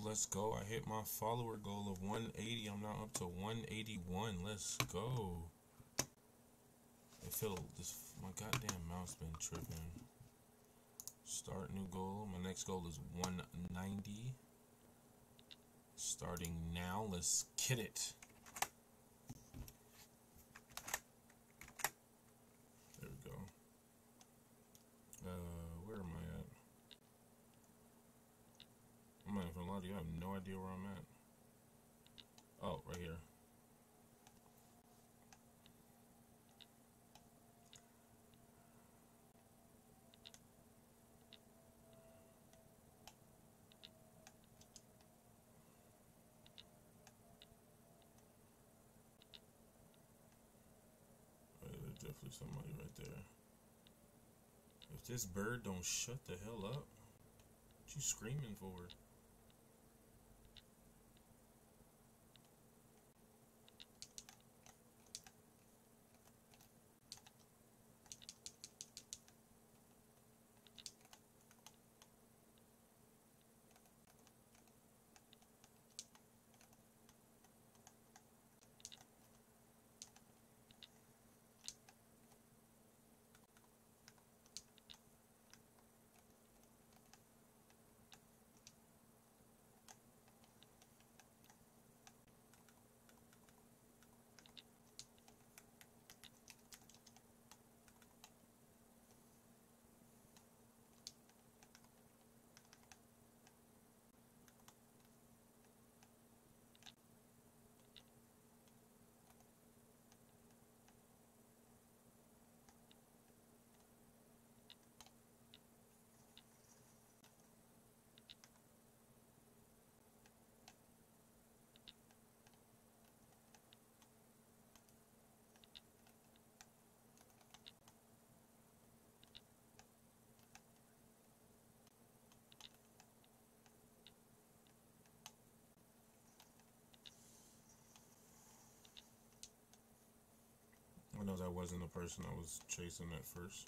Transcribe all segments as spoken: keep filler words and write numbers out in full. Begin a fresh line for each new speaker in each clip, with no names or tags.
let's go. I hit my follower goal of one eighty. I'm now up to one eighty-one. Let's go. I feel this, my goddamn mouse been tripping. Start new goal. My next goal is one ninety. Starting now. Let's get it. There we go. Uh, where am I at? I'm not even gonna lie to you. I have no idea where I'm at. Oh, right here. There's definitely somebody right there. If this bird don't shut the hell up, what you screaming for? I know that wasn't the person I was chasing at first.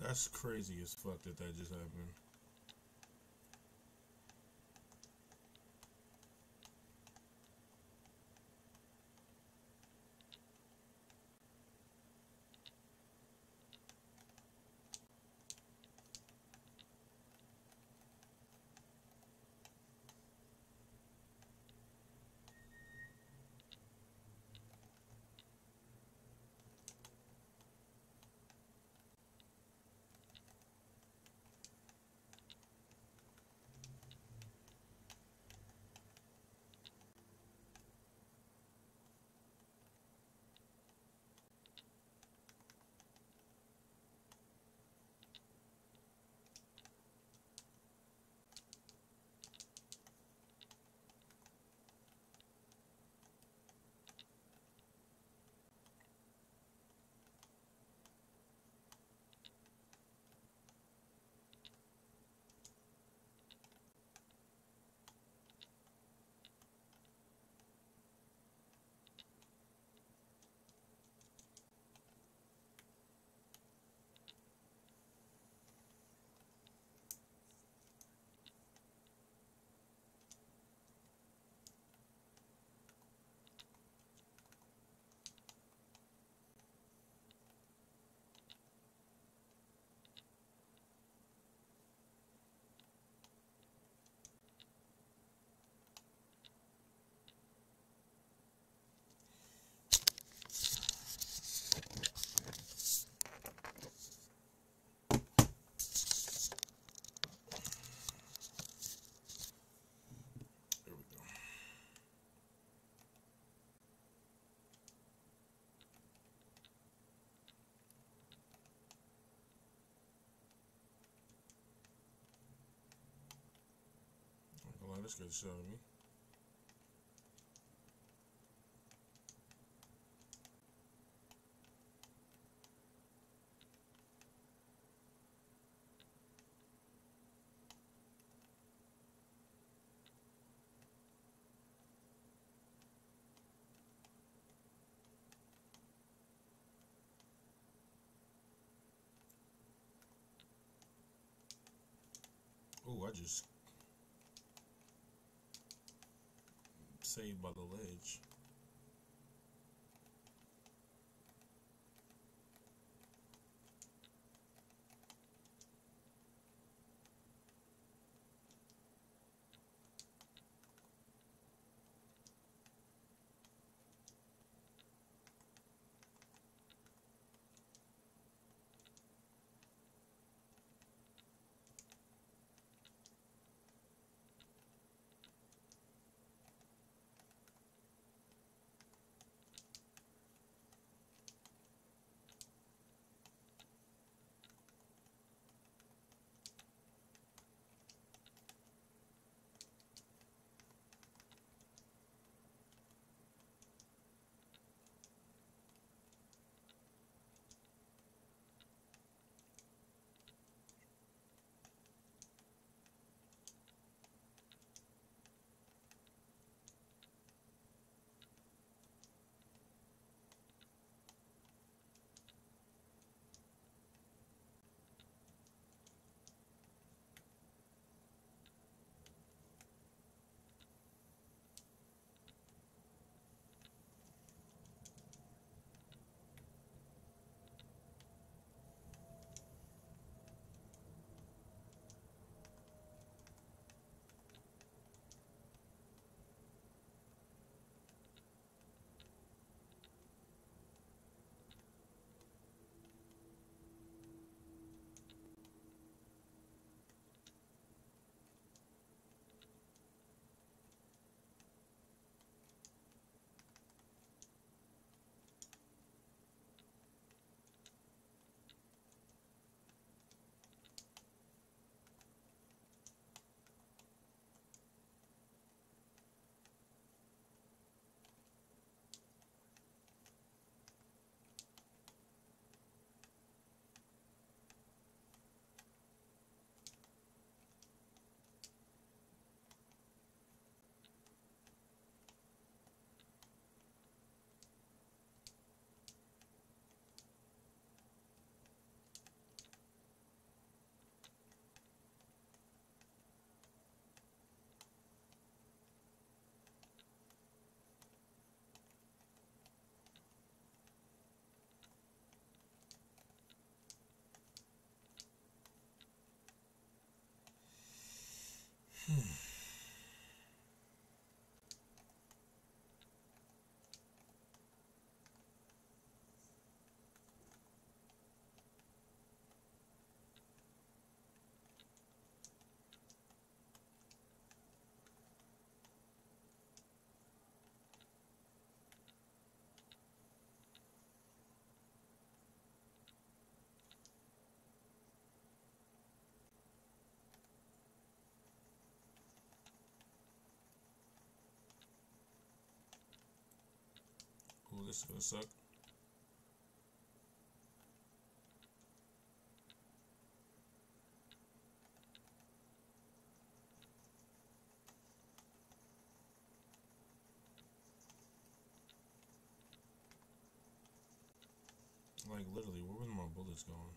That's crazy as fuck that that just happened. There we go. Hold on, this good shot of me. Oh, I just saved by the ledge. this is gonna suck. Like, literally, where were my bullets going?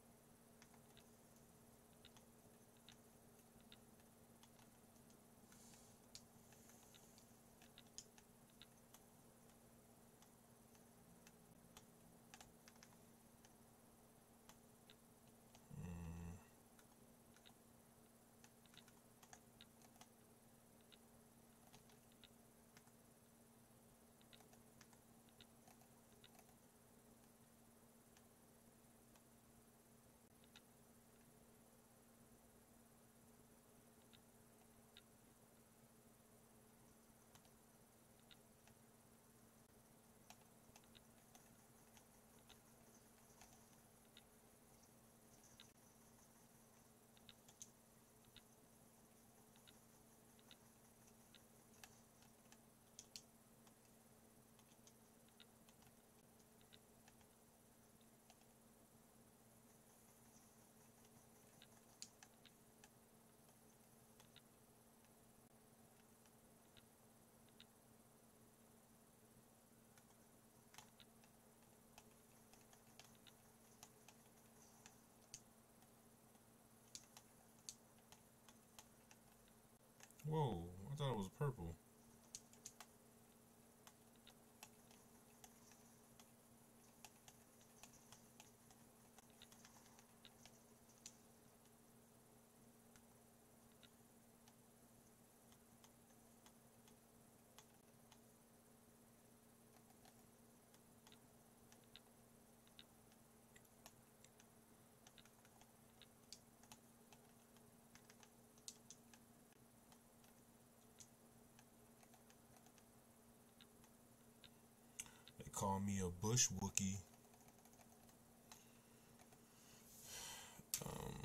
Mm. Whoa, I thought it was purple. They call me a bush Wookie. Um,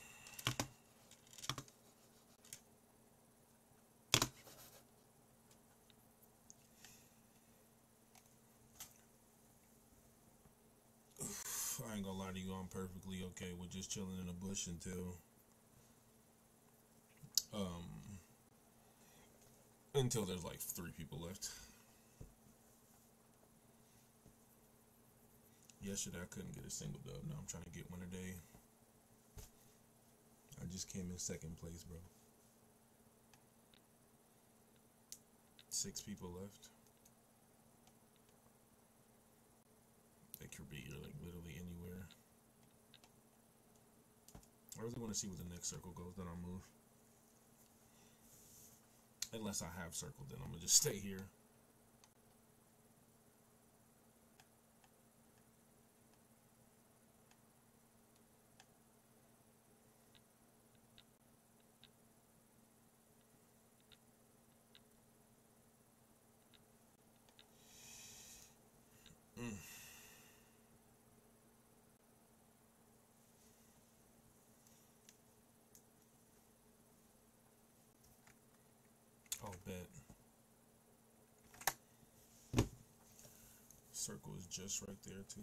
I ain't gonna lie to you, I'm perfectly okay with just chilling in a bush until um until there's like three people left. Yesterday I couldn't get a single dub. Now I'm trying to get one today. I just came in second place, bro. Six people left. They could be like literally anywhere. I really want to see where the next circle goes, then I'll move. Unless I have circle, then I'm gonna just stay here. Mm. Oh, bet. Circle is just right there, too.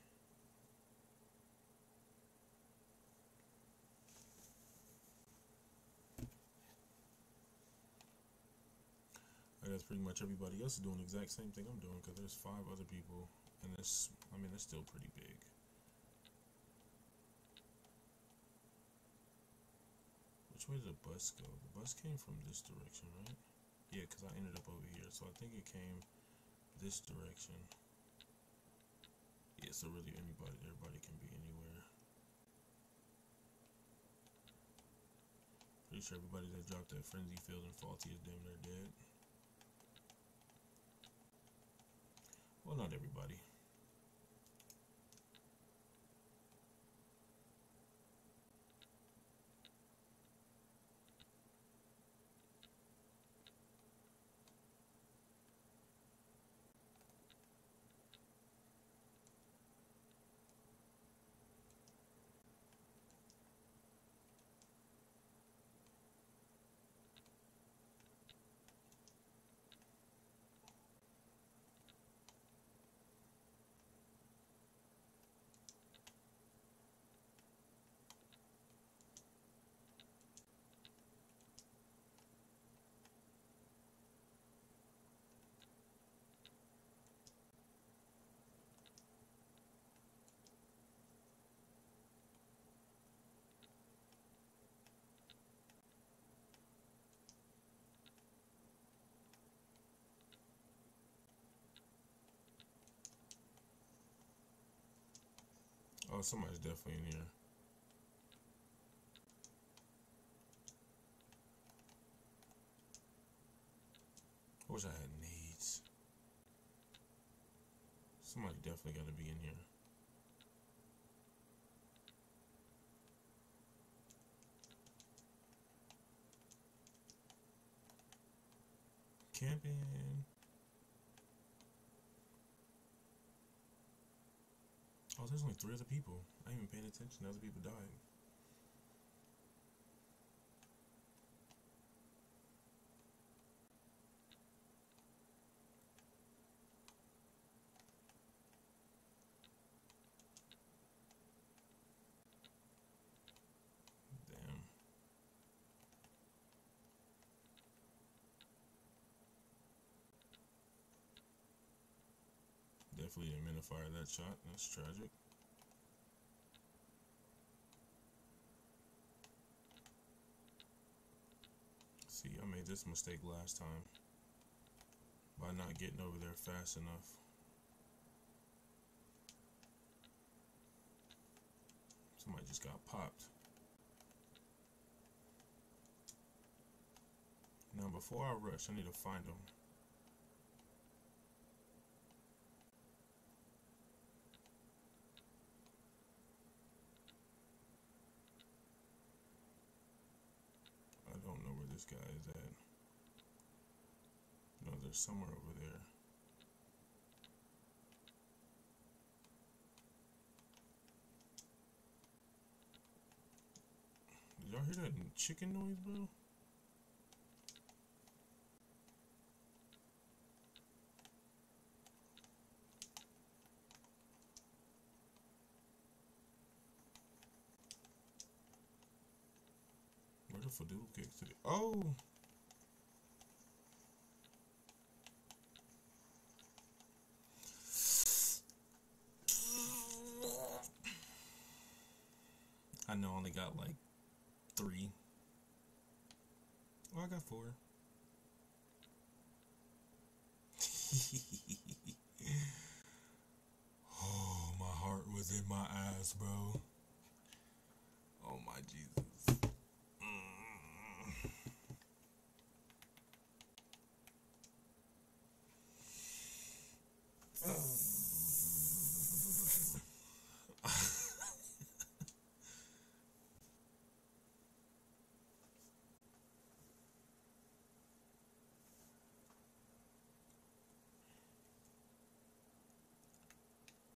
I guess pretty much everybody else is doing the exact same thing I'm doing, because there's five other people, and this, I mean, it's still pretty big. Which way did the bus go? The bus came from this direction, right? Yeah, because I ended up over here, so I think it came this direction. Yeah, so really anybody, everybody can be anywhere. Pretty sure everybody that dropped that frenzy field and faulty is damn near dead. Well, not everybody. Oh, somebody's definitely in here. I wish I had nades. Somebody definitely got to be in here. Camping. Oh, there's only three other people. I ain't even paying attention. Other people died. Damn. Definitely didn't mean to fire that shot. That's tragic. See, I made this mistake last time by not getting over there fast enough. Somebody just got popped. Now, before I rush, I need to find them. I don't know where this guy is at. No, there's somewhere over there. Did y'all hear that chicken noise, bro? Where the fadoodle kicks today? Oh! I know I only got like three. Oh, I got four. Oh, my heart was in my ass, bro. Oh my Jesus.